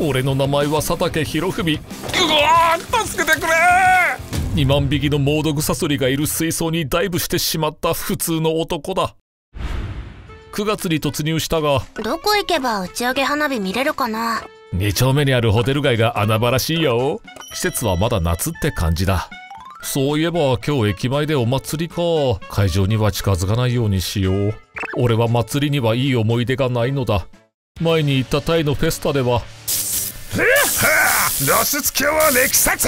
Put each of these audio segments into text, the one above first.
俺の名前は佐竹博文。うわー、助けてくれー。2万匹の猛毒サソリがいる水槽にダイブしてしまった普通の男だ。9月に突入したが、 どこ行けば打ち上げ花火見れるかな。 2丁目にあるホテル街が穴場らしいよ。季節はまだ夏って感じだ。そういえば今日駅前でお祭りか。会場には近づかないようにしよう。俺は祭りにはいい思い出がないのだ。前に行ったタイのフェスタでは露出狂は歴殺。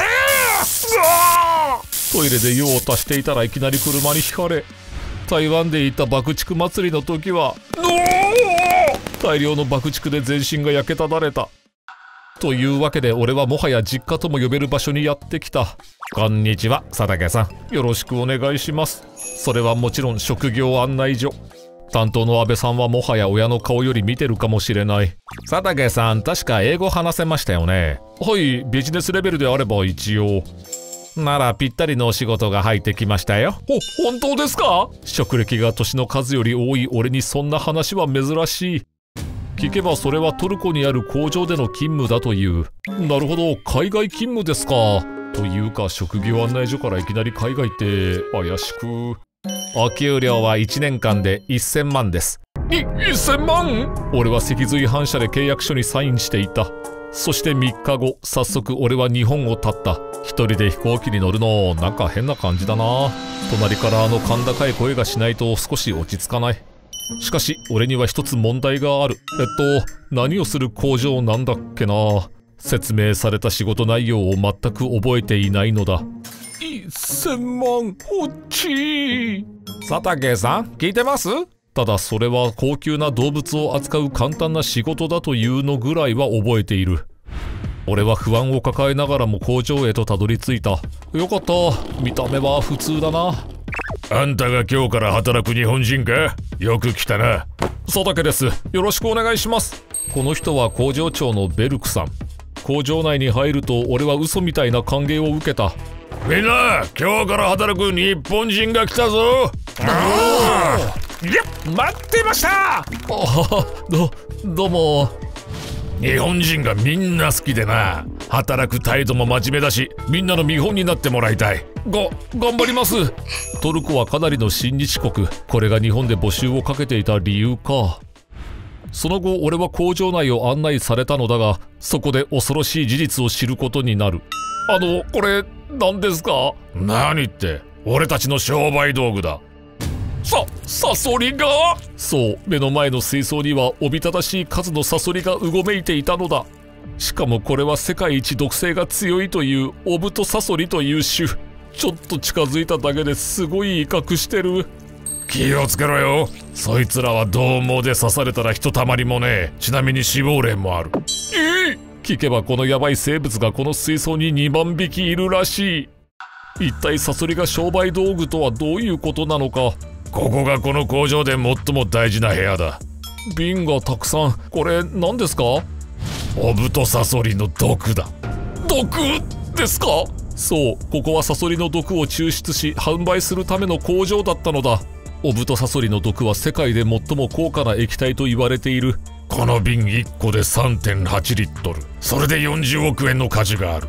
トイレで用を足していたらいきなり車にひかれ、台湾で行った爆竹祭りの時は大量の爆竹で全身が焼けただれた。というわけで俺はもはや実家とも呼べる場所にやってきた。こんにちは、佐竹さん。よろしくお願いします。それはもちろん職業案内所。担当の安倍さんはもはや親の顔より見てるかもしれない。佐竹さん、確か英語話せましたよね。はい、ビジネスレベルであれば一応。ならぴったりのお仕事が入ってきましたよ。本当ですか？職歴が年の数より多い俺にそんな話は珍しい。聞けばそれはトルコにある工場での勤務だという。なるほど、海外勤務ですか。というか職業案内所からいきなり海外って怪しく。お給料は1年間で1000万です。1000万？俺は脊髄反射で契約書にサインしていた。そして3日後、早速俺は日本を発った。一人で飛行機に乗るのなんか変な感じだな。隣から甲高い声がしないと少し落ち着かない。しかし俺には一つ問題がある。何をする工場なんだっけな。説明された仕事内容を全く覚えていないのだ。1000万こっち。佐竹さん、聞いてます？ただそれは高級な動物を扱う簡単な仕事だというのぐらいは覚えている。俺は不安を抱えながらも工場へとたどり着いた。よかった。見た目は普通だな。 あんたが今日から働く日本人か？よく来たな。 佐竹です。よろしくお願いします。この人は工場長のベルクさん。工場内に入ると俺は嘘みたいな歓迎を受けた。 みんな、今日から働く日本人が来たぞ。待ってました。 どうも。 日本人がみんな好きでな。働く態度も真面目だし、みんなの見本になってもらいたい。 頑張ります。トルコはかなりの親日国。これが日本で募集をかけていた理由か。その後俺は工場内を案内されたのだが、そこで恐ろしい事実を知ることになる。これ何ですか？ 何って、俺たちの商売道具だ。 サソリが？そう、目の前の水槽にはおびただしい数のサソリがうごめいていたのだ。しかもこれは世界一毒性が強いというオブトサソリという種。ちょっと近づいただけですごい威嚇してる。 気をつけろよ。そいつらは獰猛で刺されたらひとたまりもねえ。ちなみに死亡例もある。 聞けばこのヤバい生物がこの水槽に2万匹いるらしい。一体サソリが商売道具とはどういうことなのか。 ここがこの工場で最も大事な部屋だ。 瓶がたくさん。これ何ですか？ オブトサソリの毒だ。 毒ですか？そう、ここはサソリの毒を抽出し販売するための工場だったのだ。オブトサソリの毒は世界で最も高価な液体と言われている。 この瓶1個で 3.8 リットル。それで40億円の価値がある。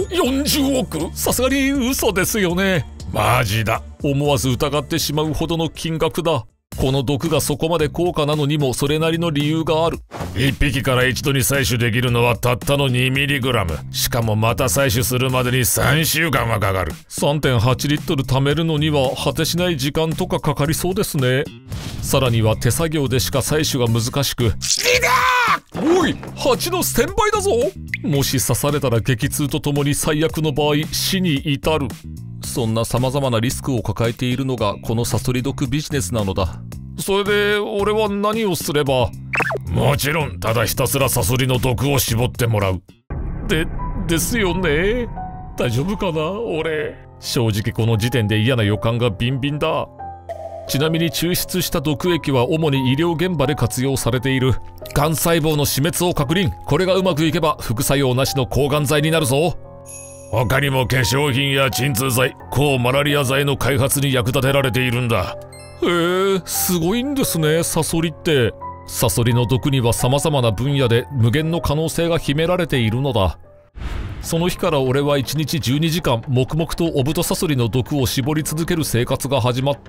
40億？さすがに嘘ですよね。 マジだ。 思わず疑ってしまうほどの金額だ。この毒がそこまで高価なのにもそれなりの理由がある。 1匹から一度に採取できるのはたったの 2mg。しかもまた採取するまでに3週間はかかる。 3.8 リットル貯めるのには果てしない時間とかかかりそうですね。さらには手作業でしか採取が難しく。おい、蜂の1000倍だぞ。もし刺されたら激痛とともに最悪の場合死に至る。そんな様々なリスクを抱えているのがこのサソリ毒ビジネスなのだ。それで俺は何をすれば？ もちろんただひたすらサソリの毒を絞ってもらう。 ですよね。大丈夫かな俺。正直この時点で嫌な予感がビンビンだ。ちなみに抽出した毒液は主に医療現場で活用されている。がん細胞の死滅を確認。これがうまくいけば副作用なしの抗がん剤になるぞ。 他にも化粧品や鎮痛剤、抗マラリア剤の開発に役立てられているんだ。 へえ、すごいんですね、サソリって。 サソリの毒には様々な分野で無限の可能性が秘められているのだ。その日から俺は1日12時間黙々とオブトサソリの毒を絞り続ける生活が始まった。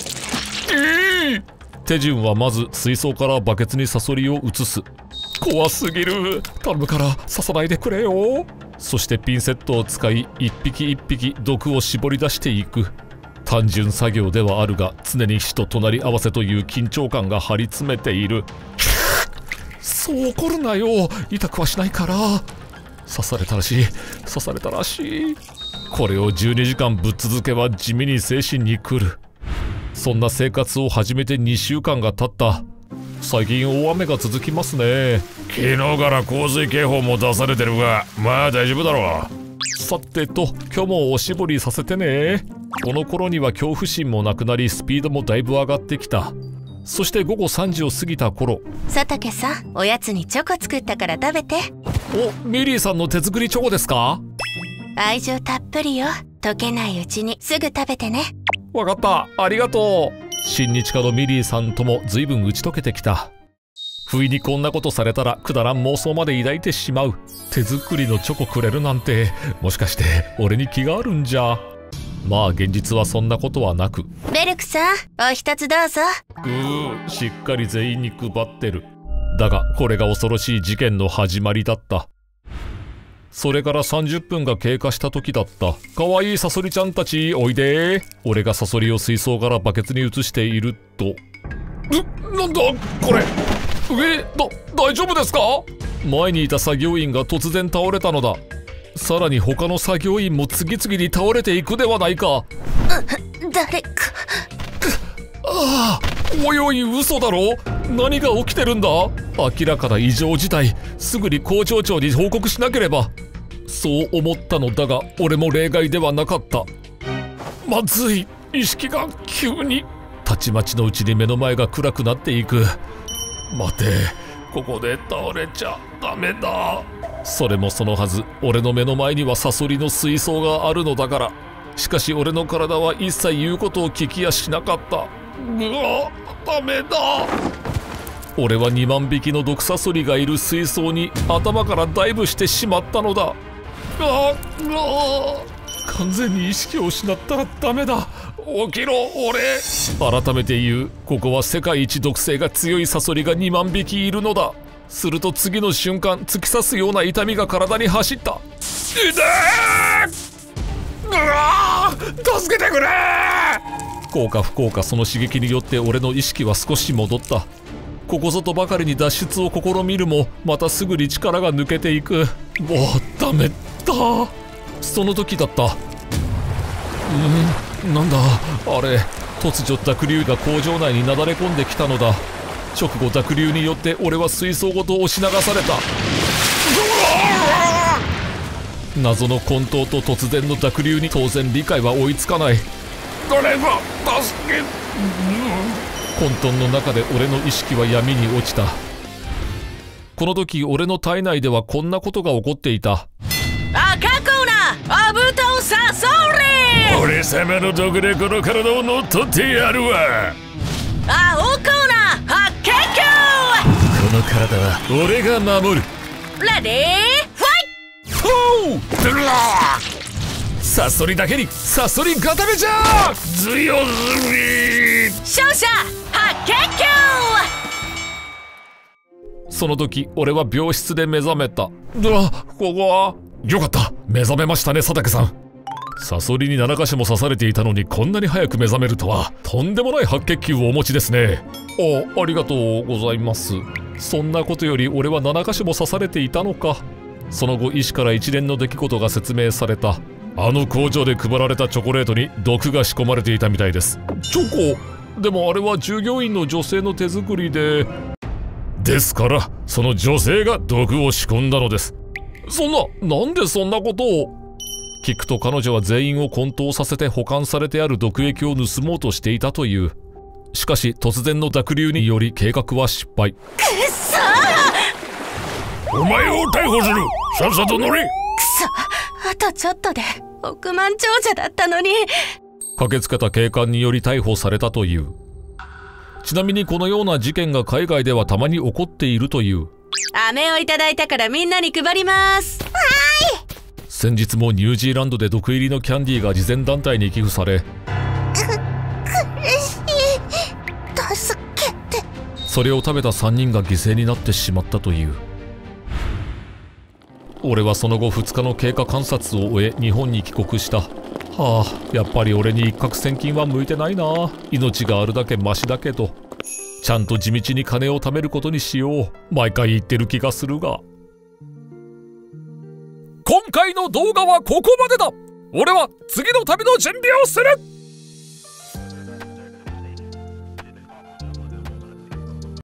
手順はまず水槽からバケツにサソリを移す。怖すぎる。頼むから刺さないでくれよ。そしてピンセットを使い一匹一匹毒を絞り出していく。単純作業ではあるが常に死と隣り合わせという緊張感が張り詰めている。そう怒るなよ。痛くはしないから。刺されたらしい。刺されたらしい。これを12時間ぶっ続けば地味に精神に来る。そんな生活を始めて2週間が経った。最近大雨が続きますね。 昨日から洪水警報も出されてるが、まあ大丈夫だろう。さてと、今日もおしぼりさせてね。この頃には恐怖心もなくなりスピードもだいぶ上がってきた。そして午後3時を過ぎた頃、 佐竹さん、おやつにチョコ作ったから食べて。 お、ミリーさんの手作りチョコですか？ 愛情たっぷりよ。溶けないうちにすぐ食べてね。 わかった、ありがとう。親日家のミリーさんとも随分打ち解けてきた。不意にこんなことされたらくだらん妄想まで抱いてしまう。手作りのチョコくれるなんて、もしかして俺に気があるんじゃ。まあ現実はそんなことはなく。 ベルクさん、お一つどうぞ。 しっかり全員に配ってる。だがこれが恐ろしい事件の始まりだった。それから30分が経過した時だった。かわいいサソリちゃんたちおいで。俺がサソリを水槽からバケツに移していると、なんだこれ。大丈夫ですか？前にいた作業員が突然倒れたのだ。さらに他の作業員も次々に倒れていくではないか。 誰か。 ああ、おいおい、嘘だろ。何が起きてるんだ。明らかな異常事態。すぐに工場長に報告しなければ。そう思ったのだが俺も例外ではなかった。まずい。意識が急に。たちまちのうちに目の前が暗くなっていく。待て、ここで倒れちゃダメだ。それもそのはず、俺の目の前にはサソリの水槽があるのだから。しかし俺の体は一切言うことを聞きやしなかった。ダメだ。俺は2万匹の毒サソリがいる水槽に頭からダイブしてしまったのだ。完全に意識を失ったらダメだ。起きろ俺。改めて言う、ここは世界一毒性が強いサソリが2万匹いるのだ。すると次の瞬間、突き刺すような痛みが体に走った。助けてくれ。幸か不幸かその刺激によって俺の意識は少し戻った。ここぞとばかりに脱出を試みるもまたすぐに力が抜けていく。もうダメだ。その時だった。なんだあれ。突如濁流が工場内になだれ込んできたのだ。直後濁流によって俺は水槽ごと押し流された。謎の混沌と突然の濁流に当然理解は追いつかない。誰か助け。混沌の中で俺の意識は闇に落ちた。この時俺の体内ではこんなことが起こっていた。 赤コーナーオブトサソリ。 俺様の毒でこの体を乗っ取ってやるわ。 青コーナー白血球。 この体は俺が守る。 レディーファイト。 サソリだけにサソリ固めじゃ。 強すぎ。 勝者白血球。 その時俺は病室で目覚めた。ここはよかった。目覚めましたね佐竹さん。サソリに7箇所も刺されていたのにこんなに早く目覚めるとは。とんでもない白血球をお持ちですね。ありがとうございます。そんなことより俺は7箇所も刺されていたのか。その後医師から一連の出来事が説明された。あの工場で配られたチョコレートに毒が仕込まれていたみたいです。チョコ？でもあれは従業員の女性の手作りで。ですからその女性が毒を仕込んだのです。なんでそんなことを。聞くと彼女は全員を混沌させて保管されてある毒液を盗もうとしていたという。しかし突然の濁流により計画は失敗。 お前を逮捕する。さっさと乗れ。 あとちょっとで億万長者だったのに。 駆けつけた警官により逮捕されたという。 ちなみにこのような事件が海外ではたまに起こっているという。 飴をいただいたからみんなに配ります。 先日もニュージーランドで毒入りのキャンディーが慈善団体に寄付され、 苦しい。助けて。 それを食べた3人が犠牲になってしまったという。俺はその後2日の経過観察を終え日本に帰国した。はあ、やっぱり俺に一攫千金は向いてないな。命があるだけマシだけど、ちゃんと地道に金を貯めることにしよう。毎回言ってる気がするが。今回の動画はここまでだ。俺は次の旅の準備をする。